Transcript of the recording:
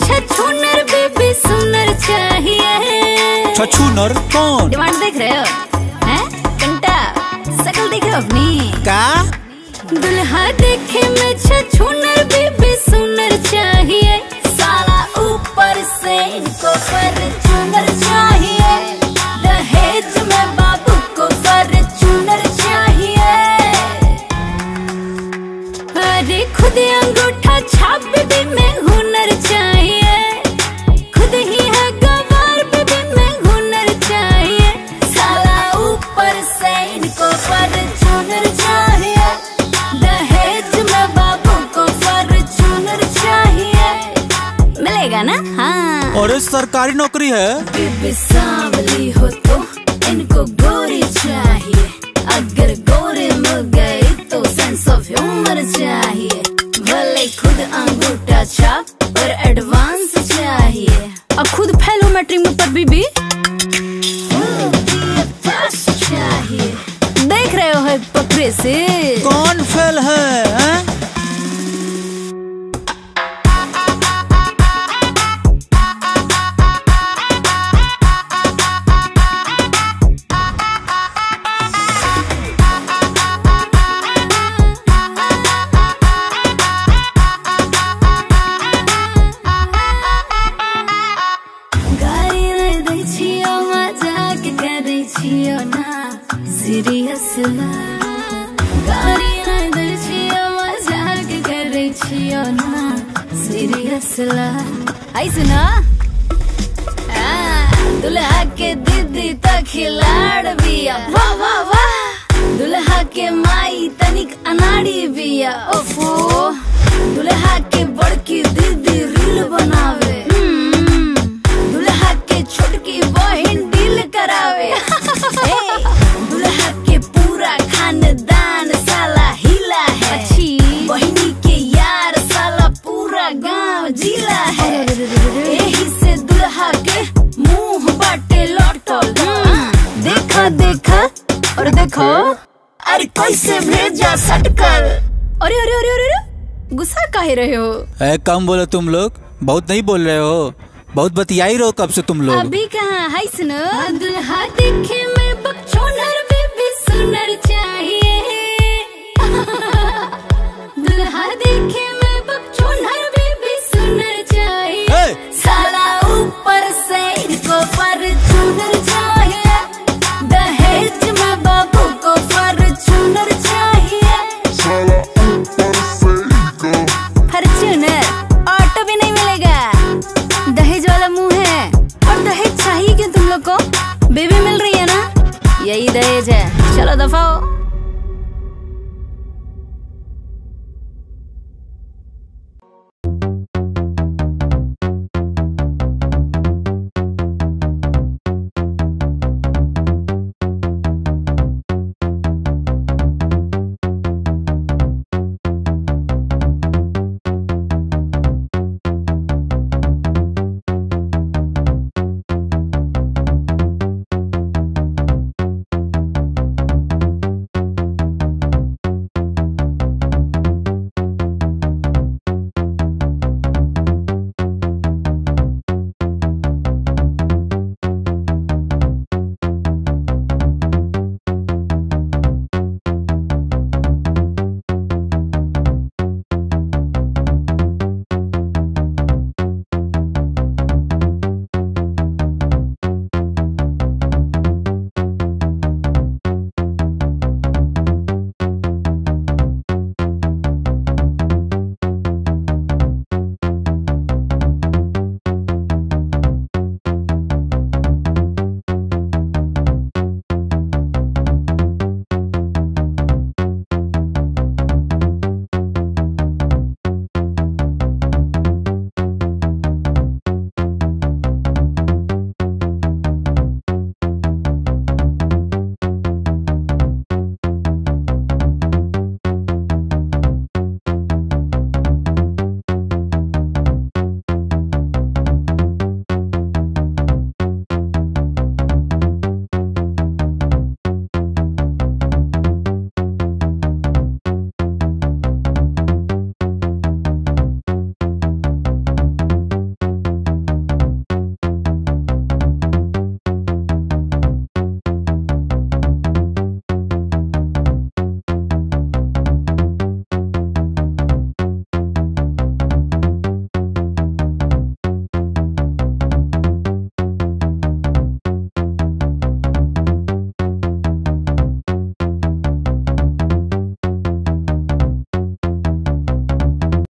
छछूनर baby सुनर चाहिए। छछूनर कौन? डिमांड देख रहे हो? हैं? कंटा शकल देख रहे हो अपनी? का? दुल्हा देखे में छछूनर बेबी सुनर चाहिए। साला ऊपर से इनको फॉर्च्यूनर चाहिए। दहेज में बाबू को फॉर्च्यूनर चाहिए। अरे खुद अंगूठा छाप बेबी में हुनर चाहिए। खुद ही है गवार बेबी में हुनर चाहिए। साला ऊपर से इनको फॉर्च्यूनर चाहिए। दहेज में बाबू को फॉर्च्यूनर चाहिए। मिलेगा ना? हाँ। और सरकारी नौकरी है। बेबी सांवली हो तो इनको गोरी चाहिए। अगर गोरे मिल गए तो सेंस ऑफ ह्यूमर चाहिए। भले खुद अंगूठा छाप और एडवांस चाहिए। अब खुद फेल हो मैट्रिक में पर बीबी चाहिए। देख रहे हो पकड़े से कौन फेल है? सीरियस गाड़ी न दे छियो मजाक करे छियो ना। सीरियस आई सुना। दुल्हा के दीदी तो खिलाड़ बिया। वाह वाह वाह। दुल्हा के माई तनिक अनाड़ी बिया। ओफो। दुल्हा के बड़की दीदी रील बनावे। दुल्हा के छोटकी बहन डील करावे। दुल्हा के पूरा खानदान साला हिला है। बहनी के यार साला पूरा गांव जिला है। यही से दुल्हा के मुंह बाटे लौटल। देखा देखा और देखो अरे कैसे भेजा सटकर। अरे अरे अरे अरे गुस्सा काहे रहे हो? कम बोलो तुम लोग, बहुत नहीं बोल रहे हो। बहुत बतियाई रहो कब से तुम लोग। अभी कहाँ? हाय सुनो। दुल्हा देखे में बकचोदर बेबी सुनर चाहिए। दुल्हा देखे में बकचोदर बेबी सुनर चाहिए। साला ऊपर से इनको फॉर्च्यूनर चाहिए। दहेज में बाबू को फॉर्च्यूनर चाहिए। साला ऊपर से इनको फॉर्च्यूनर ऑटो भी नहीं मिलेगा। दहेज वाला मुंह है। और दहेज चाहिए क्यों तुम लोग को? बेबी मिल रही है ना, यही दहेज है। चलो दफा हो।